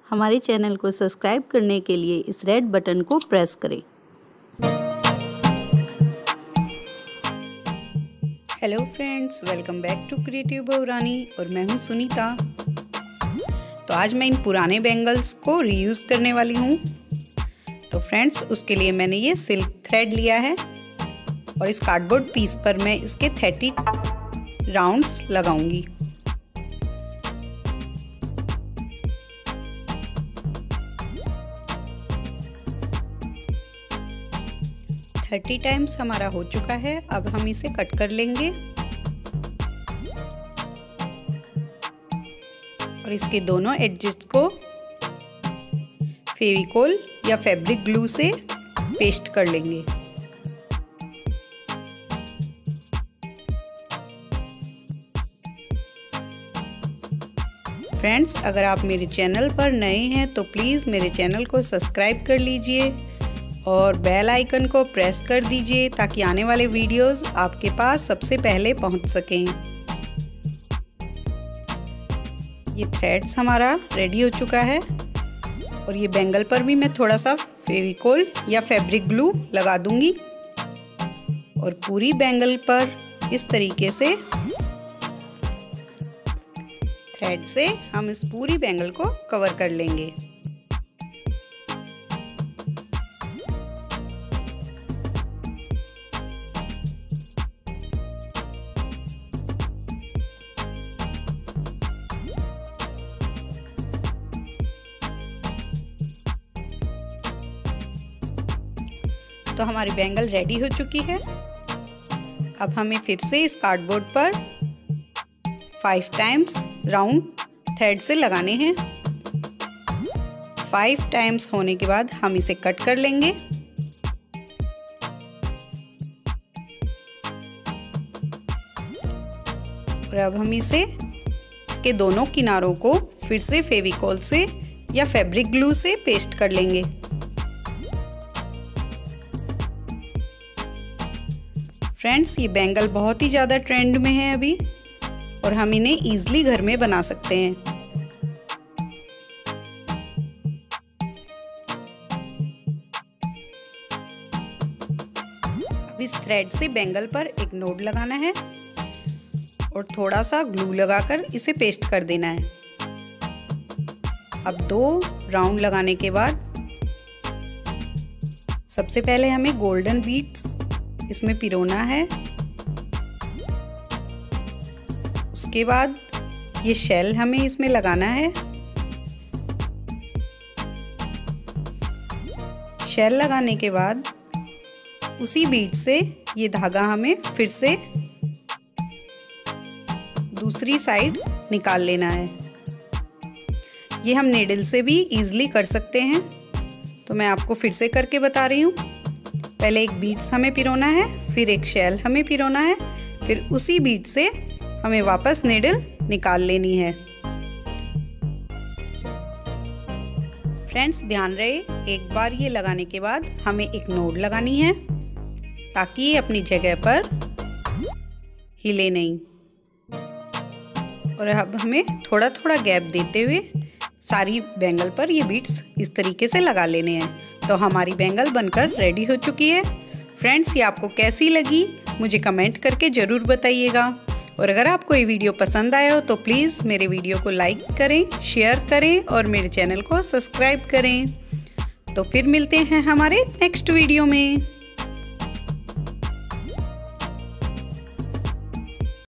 हमारे चैनल को सब्सक्राइब करने के लिए इस रेड बटन को प्रेस करें। Hello friends, welcome back to creative Bahurani और मैं हूँ सुनीता। तो आज मैं इन पुराने बैंगल्स को रीयूज़ करने वाली हूँ। तो फ्रेंड्स, उसके लिए मैंने ये सिल्क थ्रेड लिया है और इस कार्डबोर्ड पीस पर मैं इसके 30 राउंड्स लगाऊंगी। थर्टी टाइम्स हमारा हो चुका है। अब हम इसे कट कर लेंगे और इसके दोनों एड्जेस को फेविकोल या फैब्रिक ग्लू से पेस्ट कर लेंगे। फ्रेंड्स, अगर आप मेरे चैनल पर नए हैं तो प्लीज़ मेरे चैनल को सब्सक्राइब कर लीजिए और बेल आइकन को प्रेस कर दीजिए ताकि आने वाले वीडियोस आपके पास सबसे पहले पहुंच सकें। ये थ्रेड्स हमारा रेडी हो चुका है और ये बैंगल पर भी मैं थोड़ा सा फेविकोल या फैब्रिक ग्लू लगा दूंगी और पूरी बैंगल पर इस तरीके से थ्रेड से हम इस पूरी बैंगल को कवर कर लेंगे। तो हमारी बैंगल रेडी हो चुकी है। अब हमें फिर से इस कार्डबोर्ड पर 5 टाइम्स राउंड थ्रेड से लगाने हैं। 5 टाइम्स होने के बाद हम इसे कट कर लेंगे। और अब हम इसके दोनों किनारों को फिर से फेविकोल से या फैब्रिक ग्लू से पेस्ट कर लेंगे। फ्रेंड्स, ये बैंगल बहुत ही ज़्यादा ट्रेंड में है अभी और हम इन्हें ईजिली घर में बना सकते हैं। अब इस थ्रेड से बैंगल पर एक नोड लगाना है और थोड़ा सा ग्लू लगाकर इसे पेस्ट कर देना है। अब 2 राउंड लगाने के बाद सबसे पहले हमें गोल्डन बीड्स इसमें पिरोना है। उसके बाद ये शेल हमें इसमें लगाना है। शेल लगाने के बाद उसी बीड से ये धागा हमें फिर से दूसरी साइड निकाल लेना है। ये हम नीडल से भी इजीली कर सकते हैं, तो मैं आपको फिर से करके बता रही हूँ। पहले एक बीड्स हमें पिरोना है, फिर एक शेल हमें पिरोना है, फिर उसी बीड से हमें वापस नीडल निकाल लेनी है। फ्रेंड्स, ध्यान रहे, एक बार ये लगाने के बाद हमें एक नोड लगानी है ताकि ये अपनी जगह पर हिले नहीं। और अब हमें थोड़ा थोड़ा गैप देते हुए सारी बैंगल पर ये बीड्स इस तरीके से लगा लेने हैं। तो हमारी बैंगल बनकर रेडी हो चुकी है। फ्रेंड्स, ये आपको कैसी लगी मुझे कमेंट करके ज़रूर बताइएगा। और अगर आपको ये वीडियो पसंद आया हो तो प्लीज़ मेरे वीडियो को लाइक करें, शेयर करें और मेरे चैनल को सब्सक्राइब करें। तो फिर मिलते हैं हमारे नेक्स्ट वीडियो में।